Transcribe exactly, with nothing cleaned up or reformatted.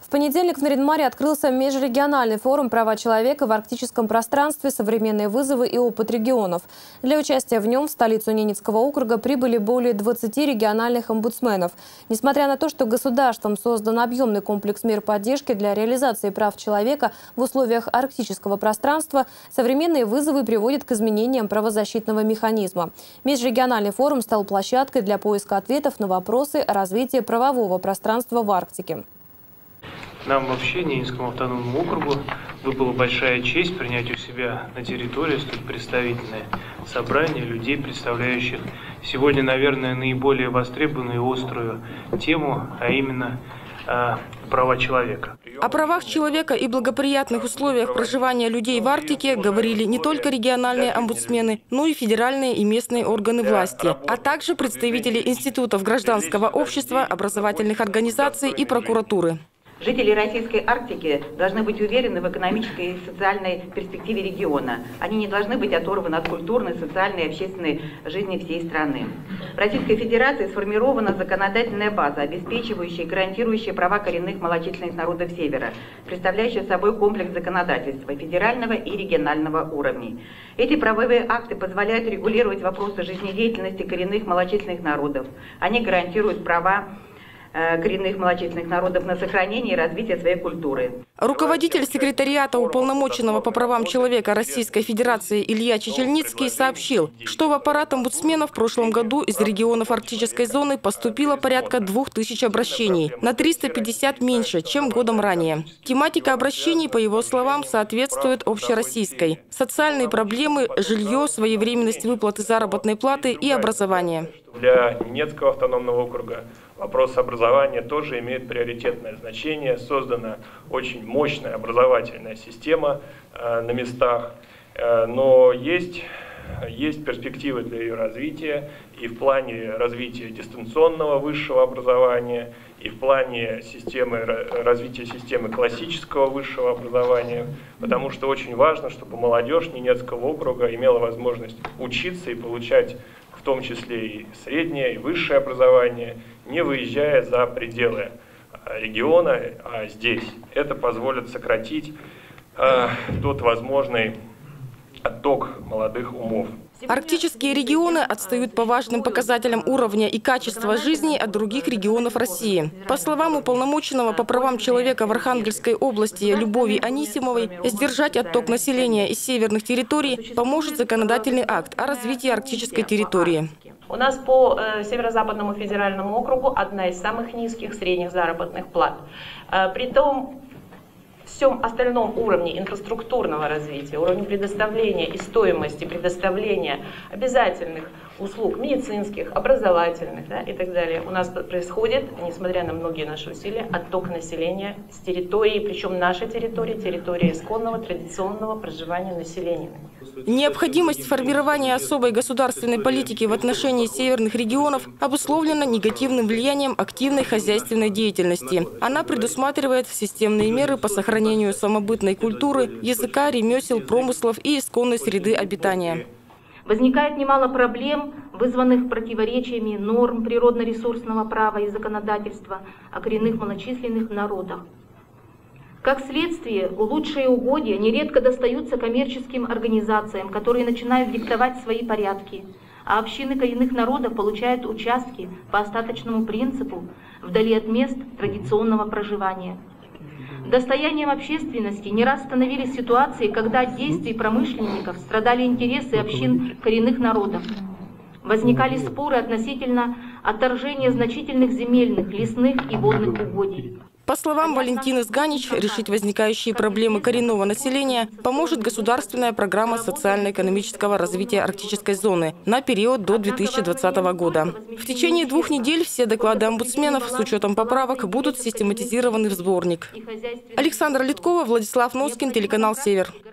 В понедельник в Нарьян-Маре открылся межрегиональный форум «Права человека в арктическом пространстве. Современные вызовы и опыт регионов». Для участия в нем в столицу Ненецкого округа прибыли более двадцати региональных омбудсменов. Несмотря на то, что государством создан объемный комплекс мер поддержки для реализации прав человека в условиях арктического пространства, современные вызовы приводят к изменениям правозащитного механизма. Межрегиональный форум стал площадкой для поиска ответов на вопросы о развитии правового пространства в Арктике. Нам вообще, Ненецкому автономному округу, выпала большая честь принять у себя на территории столь представительное собрание людей, представляющих сегодня, наверное, наиболее востребованную и острую тему, а именно э, права человека. О правах человека и благоприятных условиях проживания людей в Арктике говорили не только региональные омбудсмены, но и федеральные и местные органы власти, а также представители институтов гражданского общества, образовательных организаций и прокуратуры. Жители Российской Арктики должны быть уверены в экономической и социальной перспективе региона. Они не должны быть оторваны от культурной, социальной и общественной жизни всей страны. В Российской Федерации сформирована законодательная база, обеспечивающая и гарантирующая права коренных малочисленных народов Севера, представляющая собой комплекс законодательства федерального и регионального уровней. Эти правовые акты позволяют регулировать вопросы жизнедеятельности коренных малочисленных народов. Они гарантируют права коренных малочисленных народов на сохранение и развитие своей культуры. Руководитель секретариата уполномоченного по правам человека Российской Федерации Илья Чечельницкий сообщил, что в аппарат омбудсмена в прошлом году из регионов арктической зоны поступило порядка двух тысяч обращений, на триста пятьдесят меньше, чем годом ранее. Тематика обращений, по его словам, соответствует общероссийской. Социальные проблемы, жилье, своевременность выплаты заработной платы и образование. Для Ненецкого автономного округа вопрос образования тоже имеет приоритетное значение. Создана очень мощная образовательная система э, на местах, э, но есть, есть перспективы для ее развития и в плане развития дистанционного высшего образования, и в плане системы, развития системы классического высшего образования, потому что очень важно, чтобы молодежь Ненецкого округа имела возможность учиться и получать в том числе и среднее, и высшее образование, не выезжая за пределы региона, а здесь. Это позволит сократить э, тот возможный отток молодых умов. Арктические регионы отстают по важным показателям уровня и качества жизни от других регионов России. По словам уполномоченного по правам человека в Архангельской области Любови Анисимовой, сдержать отток населения из северных территорий поможет законодательный акт о развитии арктической территории. У нас по э, Северо-Западному федеральному округу одна из самых низких средних заработных плат. Э, притом всем остальном уровне инфраструктурного развития, уровне предоставления и стоимости предоставления обязательных услуг медицинских, образовательных, да, и так далее, у нас происходит, несмотря на многие наши усилия, отток населения с территории, причем наша территория, территория исконного традиционного проживания населения. Необходимость формирования особой государственной политики в отношении северных регионов обусловлена негативным влиянием активной хозяйственной деятельности. Она предусматривает системные меры по сохранению самобытной культуры, языка, ремесел, промыслов и исконной среды обитания. Возникает немало проблем, вызванных противоречиями норм природно-ресурсного права и законодательства о коренных малочисленных народах. Как следствие, лучшие угодья нередко достаются коммерческим организациям, которые начинают диктовать свои порядки, а общины коренных народов получают участки по остаточному принципу вдали от мест традиционного проживания. Достоянием общественности не раз становились ситуации, когда от действий промышленников страдали интересы общин коренных народов. Возникали споры относительно отторжения значительных земельных, лесных и водных угодий. По словам Валентины Сганич, решить возникающие проблемы коренного населения поможет государственная программа социально-экономического развития арктической зоны на период до две тысячи двадцатого года. В течение двух недель все доклады омбудсменов с учетом поправок будут систематизированы в сборник. Александра Литкова, Владислав Носкин, телеканал «Север».